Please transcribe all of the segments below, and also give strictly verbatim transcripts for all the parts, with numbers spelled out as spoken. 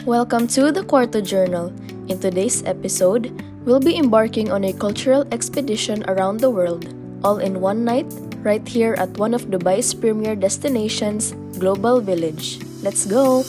Welcome to the Cuarto Journal. In today's episode, we'll be embarking on a cultural expedition around the world, all in one night, right here at one of Dubai's premier destinations, Global Village. Let's go!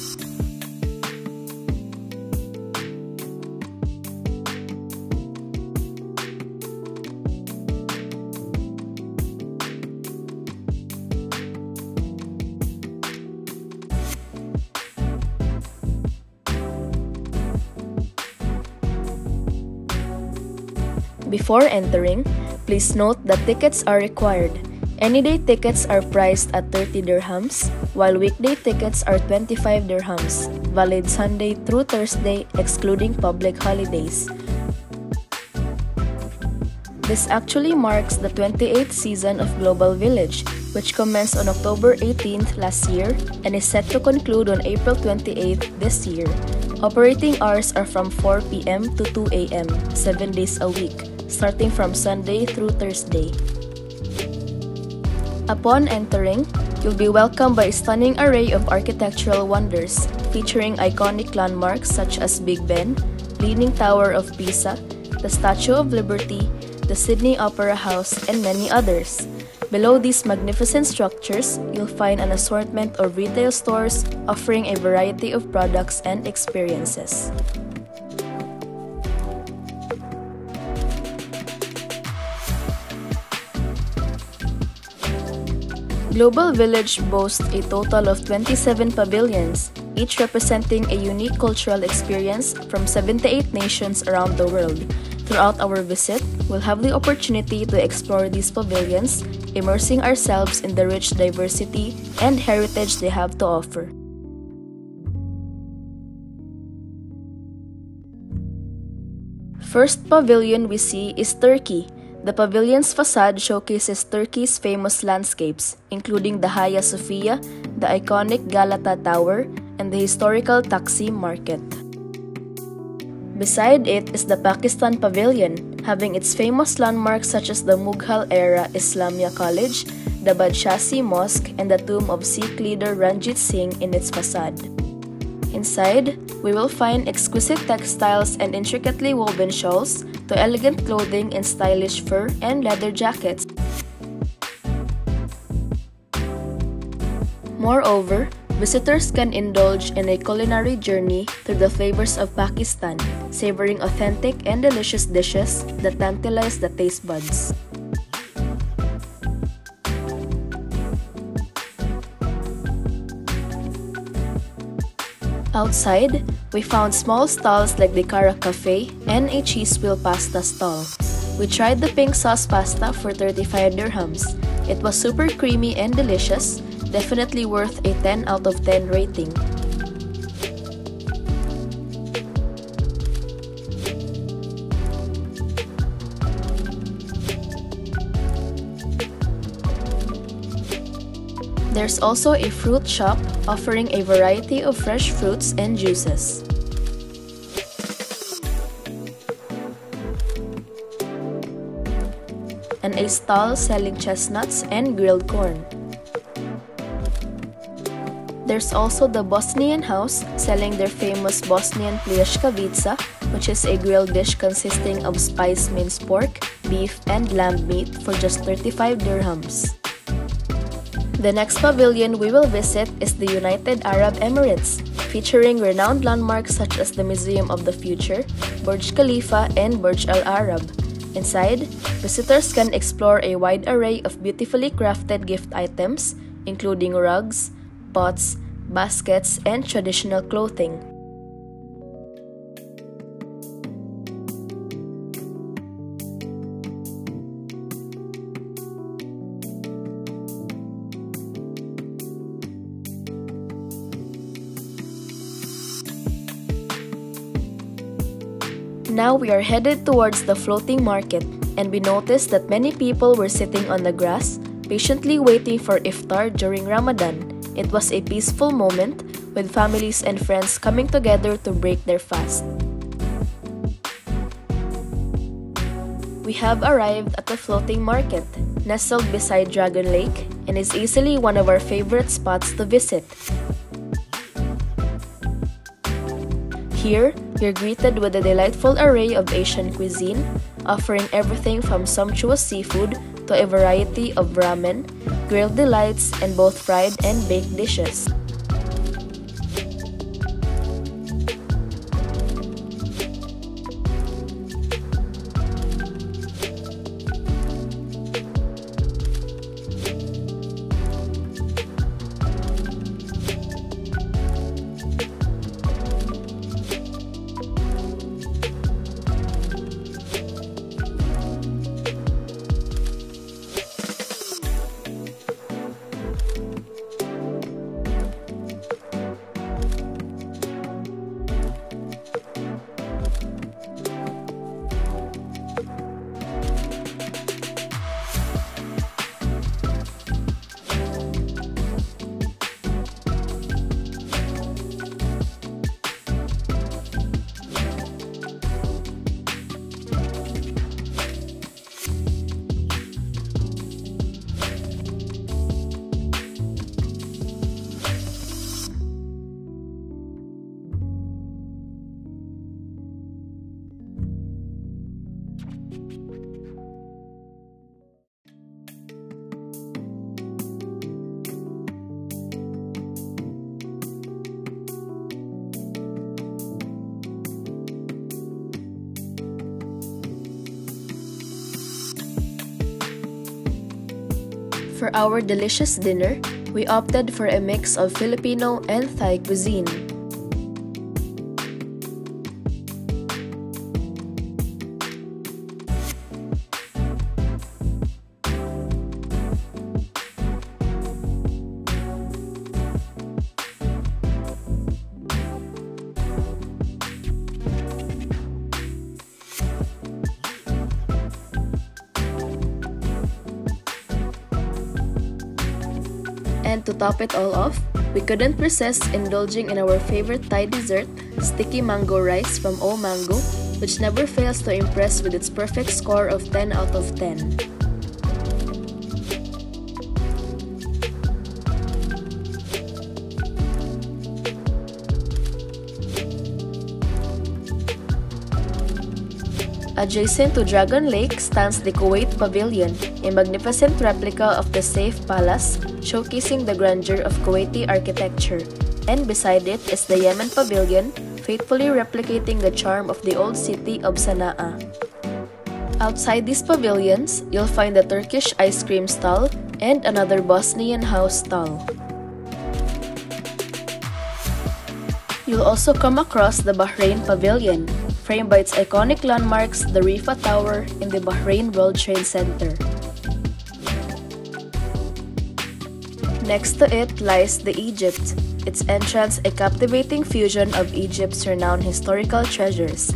Before entering, please note that tickets are required. Any day tickets are priced at thirty dirhams, while weekday tickets are twenty-five dirhams, valid Sunday through Thursday, excluding public holidays. This actually marks the twenty-eighth season of Global Village, which commenced on October eighteenth last year and is set to conclude on April twenty-eighth this year. Operating hours are from four p m to two a m, seven days a week, starting from Sunday through Thursday. Upon entering, you'll be welcomed by a stunning array of architectural wonders, featuring iconic landmarks such as Big Ben, Leaning Tower of Pisa, the Statue of Liberty, the Sydney Opera House, and many others. Below these magnificent structures, you'll find an assortment of retail stores offering a variety of products and experiences. Global Village boasts a total of twenty-seven pavilions, each representing a unique cultural experience from seventy-eight nations around the world. Throughout our visit, we'll have the opportunity to explore these pavilions, immersing ourselves in the rich diversity and heritage they have to offer. First pavilion we see is Turkey. The pavilion's facade showcases Turkey's famous landscapes, including the Hagia Sophia, the iconic Galata Tower, and the historical Taksim Market. Beside it is the Pakistan Pavilion, having its famous landmarks such as the Mughal-era Islamia College, the Badshasi Mosque, and the tomb of Sikh leader Ranjit Singh in its facade. Inside, we will find exquisite textiles and intricately woven shawls, to elegant clothing in stylish fur and leather jackets. Moreover, visitors can indulge in a culinary journey through the flavors of Pakistan, savoring authentic and delicious dishes that tantalize the taste buds. Outside, we found small stalls like the Kara Cafe and a cheese wheel pasta stall. We tried the pink sauce pasta for thirty-five dirhams. It was super creamy and delicious, definitely worth a ten out of ten rating. There's also a fruit shop offering a variety of fresh fruits and juices. And a stall selling chestnuts and grilled corn. There's also the Bosnian House selling their famous Bosnian pljeskavica, which is a grilled dish consisting of spiced minced pork, beef, and lamb meat for just thirty-five dirhams. The next pavilion we will visit is the United Arab Emirates, featuring renowned landmarks such as the Museum of the Future, Burj Khalifa, and Burj Al Arab. Inside, visitors can explore a wide array of beautifully crafted gift items, including rugs, pots, baskets, and traditional clothing. Now we are headed towards the floating market, and we noticed that many people were sitting on the grass, patiently waiting for iftar during Ramadan. It was a peaceful moment, with families and friends coming together to break their fast. We have arrived at the floating market, nestled beside Dragon Lake, and is easily one of our favorite spots to visit. Here, you're greeted with a delightful array of Asian cuisine, offering everything from sumptuous seafood to a variety of ramen, grilled delights, and both fried and baked dishes. For our delicious dinner, we opted for a mix of Filipino and Thai cuisine. And to top it all off, we couldn't resist indulging in our favorite Thai dessert, sticky mango rice from O Mango, which never fails to impress with its perfect score of ten out of ten. Adjacent to Dragon Lake stands the Kuwait Pavilion, a magnificent replica of the Saif Palace, showcasing the grandeur of Kuwaiti architecture. And beside it is the Yemen Pavilion, faithfully replicating the charm of the old city of Sana'a. Outside these pavilions, you'll find the Turkish ice cream stall and another Bosnian house stall. You'll also come across the Bahrain Pavilion, framed by its iconic landmarks, the Rifa Tower in the Bahrain World Trade Center. Next to it lies the Egypt, its entrance a captivating fusion of Egypt's renowned historical treasures.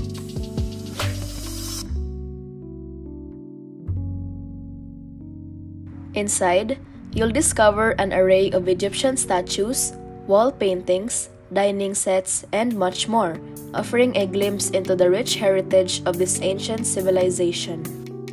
Inside, you'll discover an array of Egyptian statues, wall paintings, dining sets, and much more, offering a glimpse into the rich heritage of this ancient civilization.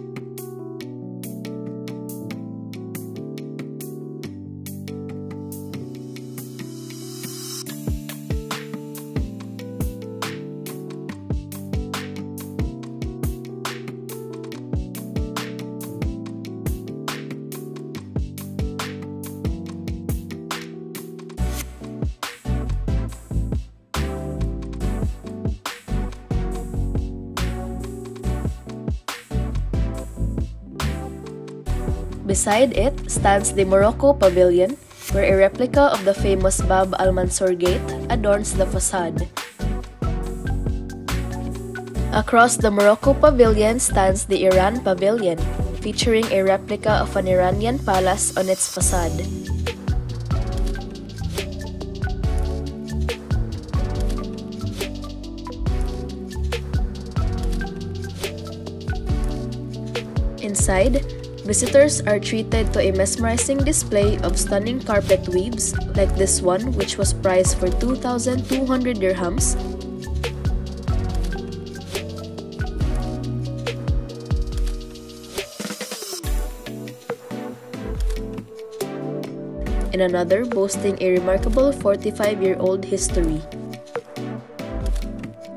Beside it stands the Morocco Pavilion, where a replica of the famous Bab al-Mansur Gate adorns the facade. Across the Morocco Pavilion stands the Iran Pavilion, featuring a replica of an Iranian palace on its facade. Inside, visitors are treated to a mesmerizing display of stunning carpet weaves like this one, which was priced for two thousand two hundred dirhams. And another boasting a remarkable forty-five-year-old history.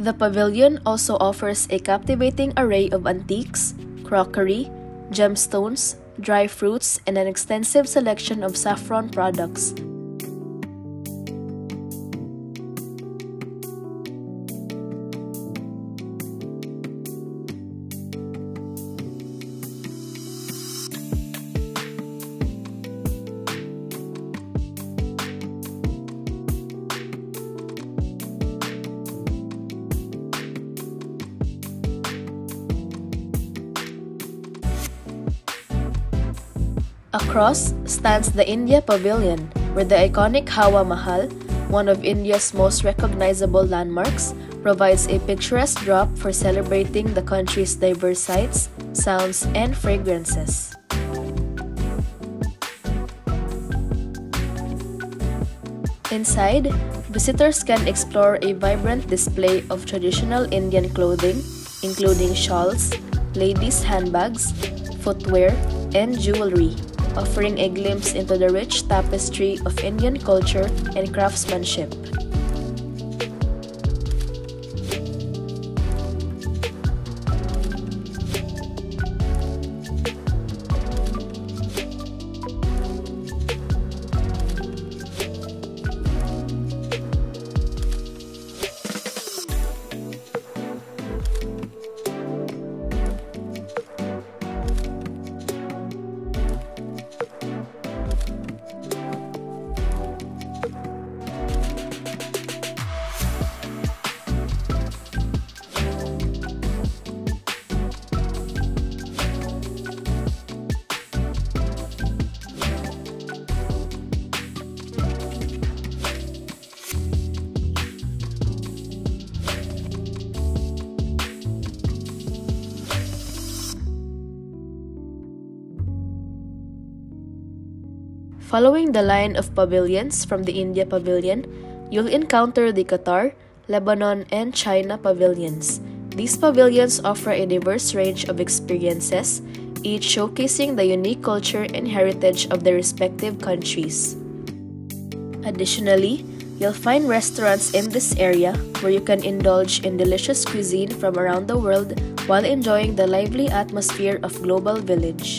The pavilion also offers a captivating array of antiques, crockery, gemstones, dry fruits, and an extensive selection of saffron products. Across stands the India Pavilion, where the iconic Hawa Mahal, one of India's most recognizable landmarks, provides a picturesque drop for celebrating the country's diverse sights, sounds, and fragrances. Inside, visitors can explore a vibrant display of traditional Indian clothing, including shawls, ladies' handbags, footwear, and jewelry, offering a glimpse into the rich tapestry of Indian culture and craftsmanship. Following the line of pavilions from the India Pavilion, you'll encounter the Qatar, Lebanon, and China pavilions. These pavilions offer a diverse range of experiences, each showcasing the unique culture and heritage of their respective countries. Additionally, you'll find restaurants in this area where you can indulge in delicious cuisine from around the world while enjoying the lively atmosphere of Global Village.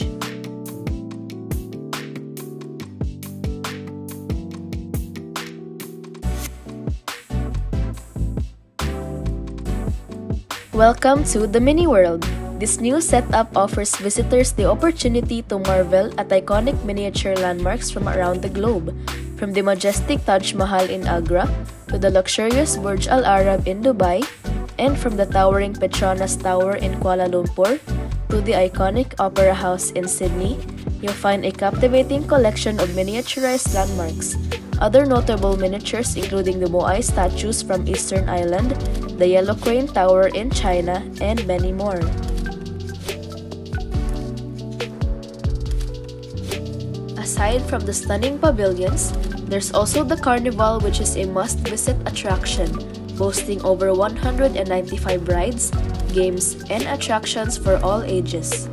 Welcome to the Mini World. This new setup offers visitors the opportunity to marvel at iconic miniature landmarks from around the globe, from the majestic Taj Mahal in Agra to the luxurious Burj Al Arab in Dubai, and from the towering Petronas Tower in Kuala Lumpur to the iconic Opera House in Sydney. You'll find a captivating collection of miniaturized landmarks. Other notable miniatures including the Moai statues from Eastern Island, the Yellow Crane Tower in China, and many more. Aside from the stunning pavilions, there's also the Carnival, which is a must-visit attraction, boasting over one hundred ninety-five rides, games, and attractions for all ages.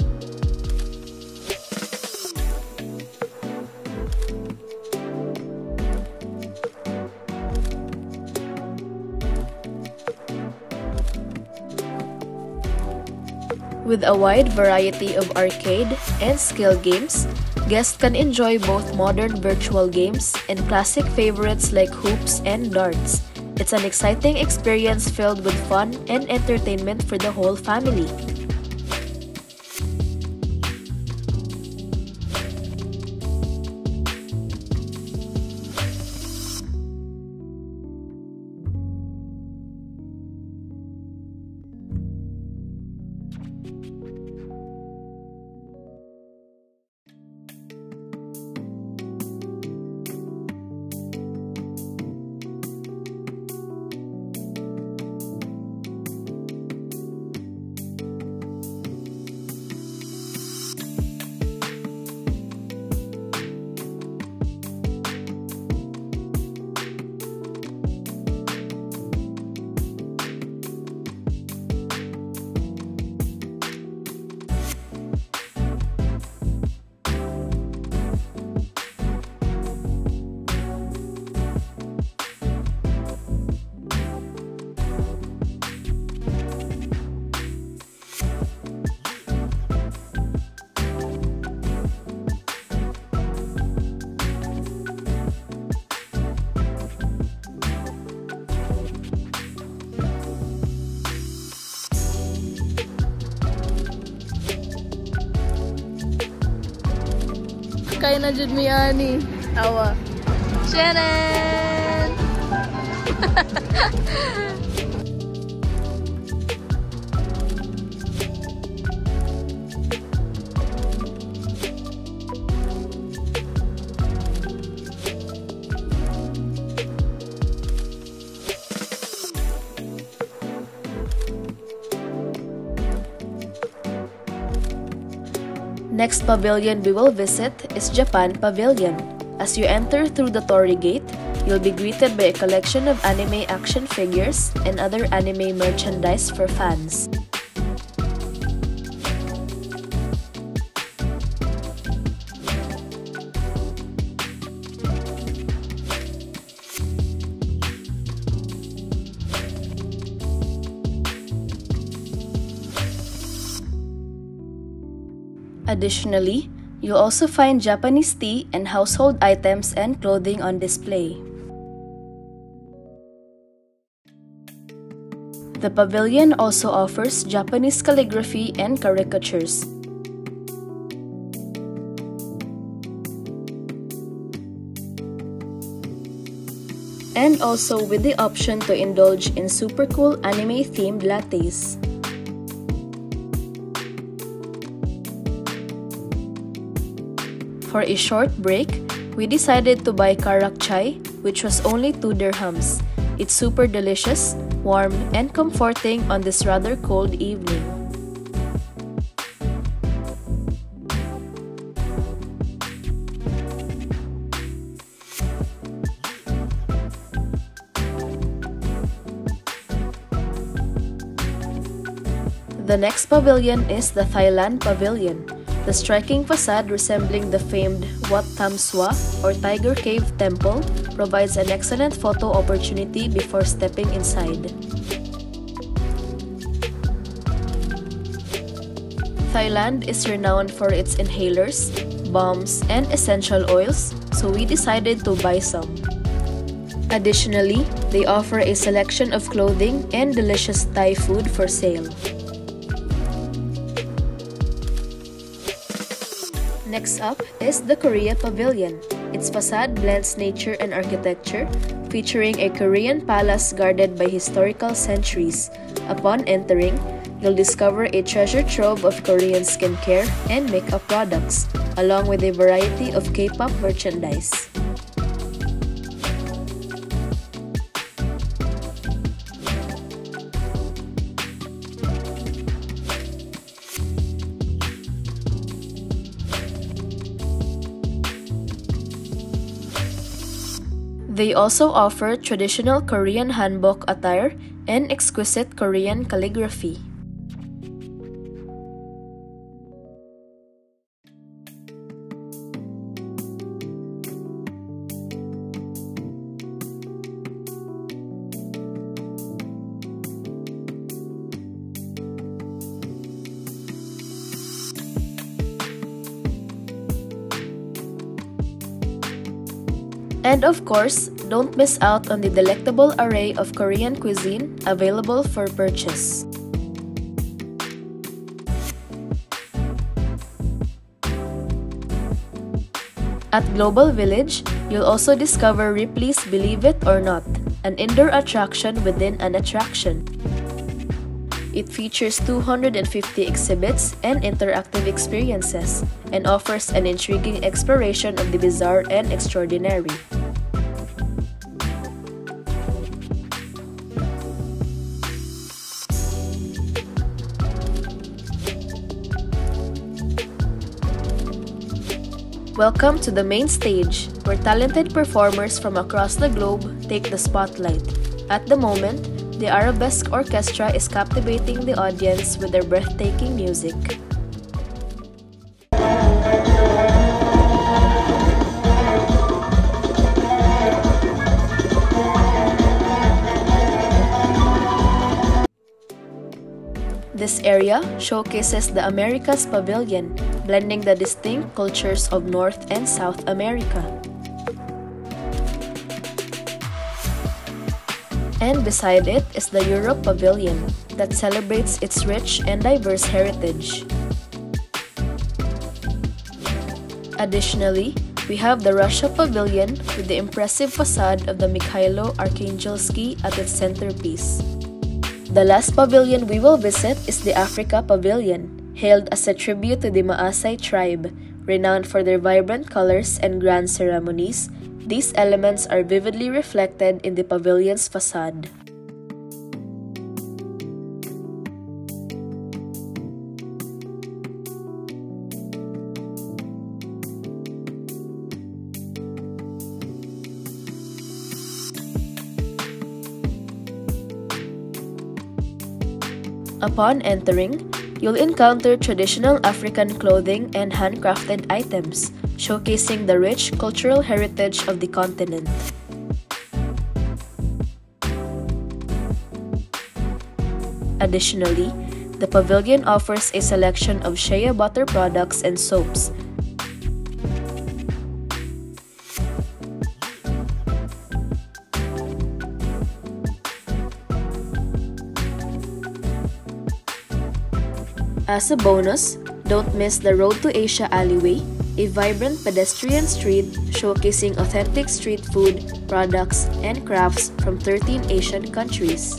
With a wide variety of arcade and skill games, guests can enjoy both modern virtual games and classic favorites like hoops and darts. It's an exciting experience filled with fun and entertainment for the whole family. kay na jud mi ani. Awa. Sharon! Next pavilion we will visit is Japan Pavilion. As you enter through the Torii Gate, you'll be greeted by a collection of anime action figures and other anime merchandise for fans. Additionally, you'll also find Japanese tea and household items and clothing on display. The pavilion also offers Japanese calligraphy and caricatures. And also with the option to indulge in super cool anime-themed lattes. For a short break, we decided to buy karak chai, which was only two dirhams. It's super delicious, warm, and comforting on this rather cold evening. The next pavilion is the Thailand Pavilion. The striking facade resembling the famed Wat Tham Swa or Tiger Cave Temple provides an excellent photo opportunity before stepping inside. Thailand is renowned for its inhalers, balms, and essential oils, so we decided to buy some. Additionally, they offer a selection of clothing and delicious Thai food for sale. Next up is the Korea Pavilion. Its facade blends nature and architecture, featuring a Korean palace guarded by historical centuries. Upon entering, you'll discover a treasure trove of Korean skincare and makeup products, along with a variety of K-pop merchandise. They also offer traditional Korean hanbok attire and exquisite Korean calligraphy. And of course, don't miss out on the delectable array of Korean cuisine available for purchase. At Global Village, you'll also discover Ripley's Believe It or Not, an indoor attraction within an attraction. It features two hundred fifty exhibits and interactive experiences, and offers an intriguing exploration of the bizarre and extraordinary. Welcome to the main stage, where talented performers from across the globe take the spotlight. At the moment, the Arabesque Orchestra is captivating the audience with their breathtaking music. This area showcases the Americas Pavilion, blending the distinct cultures of North and South America. And beside it is the Europe Pavilion that celebrates its rich and diverse heritage. Additionally, we have the Russia Pavilion with the impressive facade of the Mikhailo Archangelsky at its centerpiece. The last pavilion we will visit is the Africa Pavilion, hailed as a tribute to the Maasai tribe. Renowned for their vibrant colors and grand ceremonies, these elements are vividly reflected in the pavilion's facade. Upon entering, you'll encounter traditional African clothing and handcrafted items, showcasing the rich cultural heritage of the continent. Additionally, the pavilion offers a selection of shea butter products and soaps. As a bonus, don't miss the Road to Asia alleyway, a vibrant pedestrian street showcasing authentic street food, products, and crafts from thirteen Asian countries.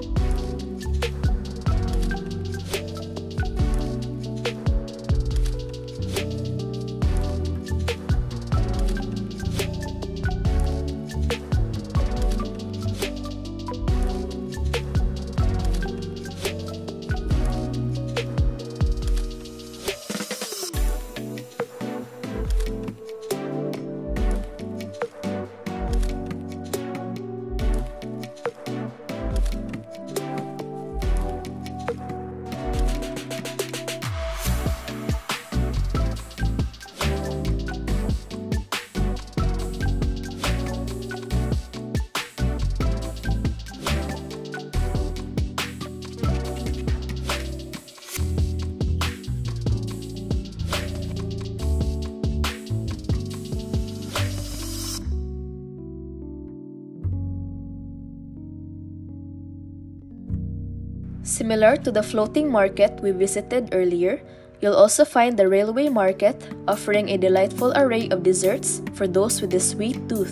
Similar to the floating market we visited earlier, you'll also find the railway market, offering a delightful array of desserts for those with a sweet tooth.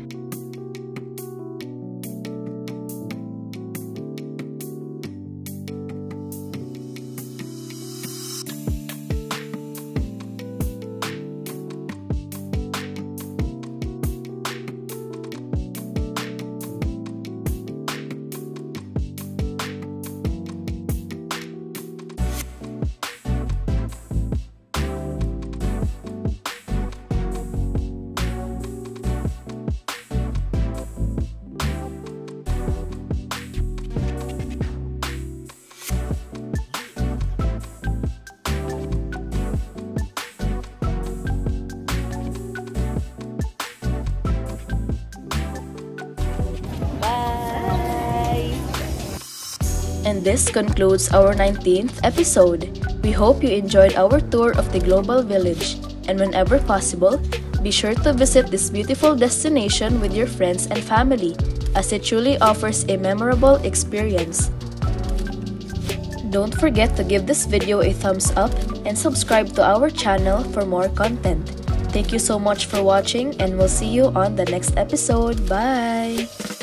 And this concludes our nineteenth episode. We hope you enjoyed our tour of the Global Village, and whenever possible, be sure to visit this beautiful destination with your friends and family, as it truly offers a memorable experience. Don't forget to give this video a thumbs up and subscribe to our channel for more content. Thank you so much for watching, and we'll see you on the next episode. Bye!